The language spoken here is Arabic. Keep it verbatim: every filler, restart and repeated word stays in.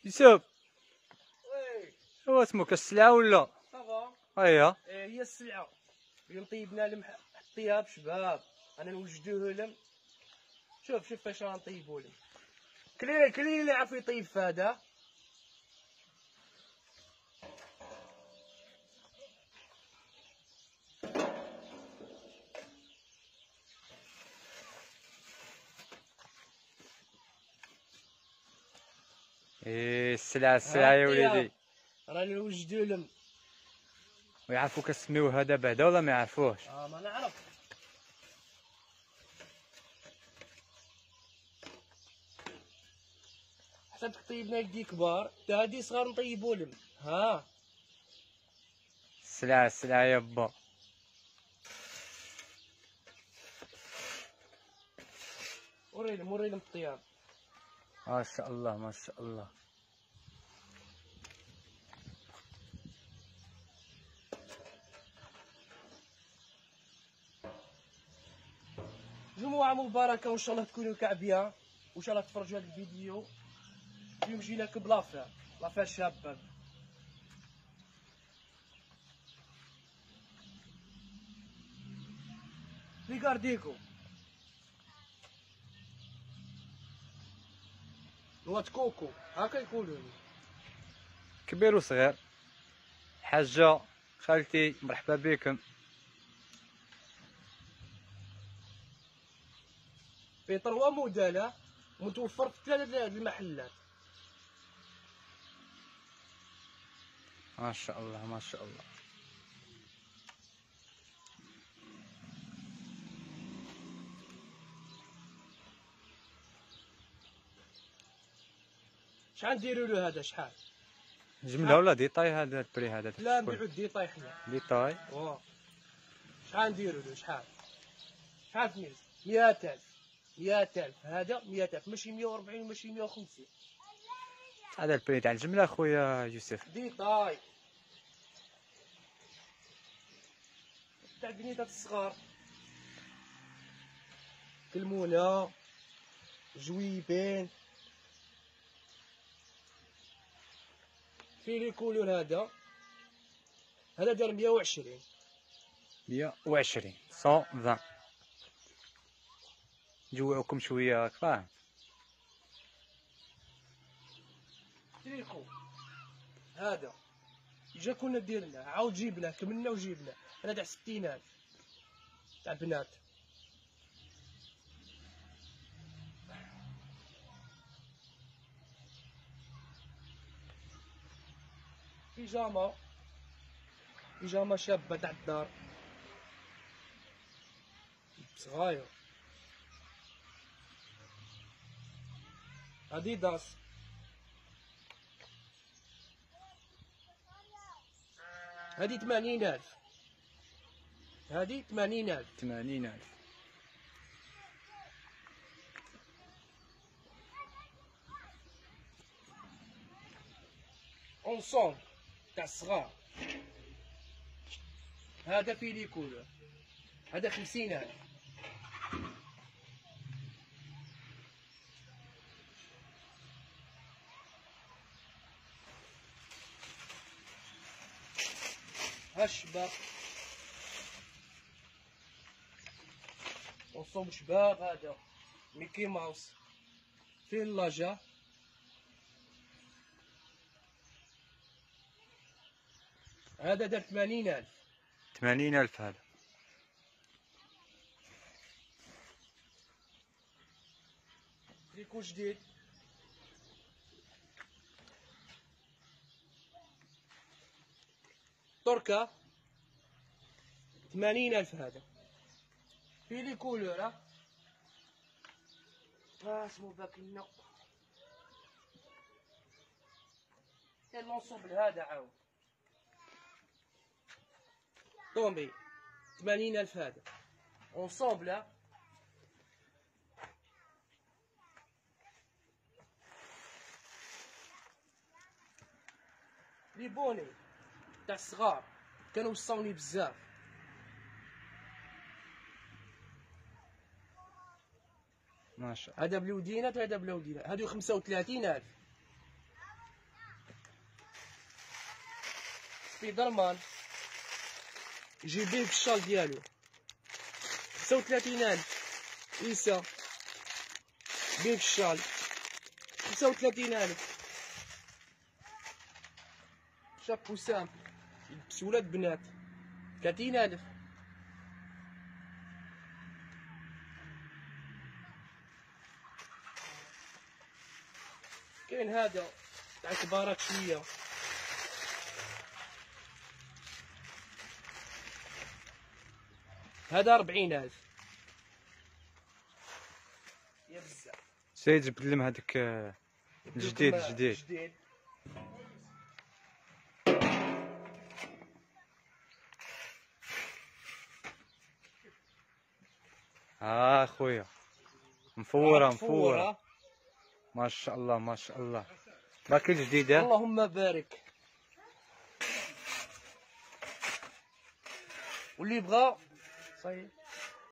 يوسف، وي هو اسمك السلعة ولا؟ صافا. اييه إيه هي السلعة. اليوم طيبنا لهم الطياب شباب، انا نوجدوه لهم. شوف شوف فاش غنطيبو لهم. كلين كلين اللي عارف يطيب في هذا. ايه السلعة السلعة يا وليدي. راني نوجدو لهم. ويعرفوا كسميوه هذا بعدا ولا ما يعرفوهش؟ اه ما نعرف. حسبتك طيبنا يدي كبار، تا هادي صغار نطيبو لهم. ها السلعة السلعة يا با. وريلهم وريلهم الطياب. ما شاء الله ما شاء الله. جمعة مباركة وإن شاء الله تكونوا كعبية، وإن شاء الله تفرجوا هذا الفيديو. اليوم جيناك بلافير، لافير شابة. ريغارديكو نوات كوكو هاكا يقولوا لي. كبير وصغير، حاجة خالتي مرحبا بكم. في طروا موديل متوفر في ثلاثة المحلات. ما شاء الله ما شاء الله. شحال نديروا له هذا؟ شحال جملة ولا ديطاي هذا البري هذا؟ لا نبيعو ديطاي حنا. ديطاي. واه شحال نديروا له؟ شحال شحال في ميز؟ مئة ألف. مئة ألف هذا مئة ألف، ماشي مئة وأربعين وماشي مئة وخمسين. هذا البري تاع الجملة خويا يوسف. ديطاي تاع البنيتات الصغار، كلمونة جويبين. في لي كولور هذا هذا دار مئة وعشرين. مية وعشرين مية وعشرين. نجوعكم شوية راك فاهم. تريكو هذا جا كنا ديرنا عاود جيبناه كملنا وجيبناه. هذا تاع ستين ألف تاع بنات. بيجاما بيجاما شابة تاع الدار صغاير. اديداس هادي ثمانين ألف. هادي ثمانين ألف. ثمانين ألف. اونسون تاع الصغار. هذا في لي كولور هذا خمسين ألف. ها الشباب اونسون شباب. هذا ميكي ماوس فيه اللاجا. هذا دار ثمانين ألف. ثمانين ألف هذا. تريكو جديد تركا ثمانين ألف. هذا في لي كولور. ها ها اسمو باك النو كان منصوب لهذا عاود طومبي ثمانين ألف. هذا اونصوبلا. لي بوني تاع الصغار كانوا وصوني بزاف. ما شاء الله. هذا بلودينات هذا بلودينات. هادو خمسة وثلاثين ألف. سبي درمان يجيب به بالشال ديالو خمسة وثلاثين ألف. عيسى به بالشال خمسة وثلاثين ألف. شابو سامبل يلبس ولاد بنات ثلاثين ألف. كاين هذا تاع كبارات شويه هذا أربعين ألف. يا بزاف. سيد جبت لهم هذاك آه، جديد جديد. جديد. ها خويا مفورة مفورة مفورة. ما شاء الله ما شاء الله. باقي جديدة. اللهم بارك. واللي بغى صاي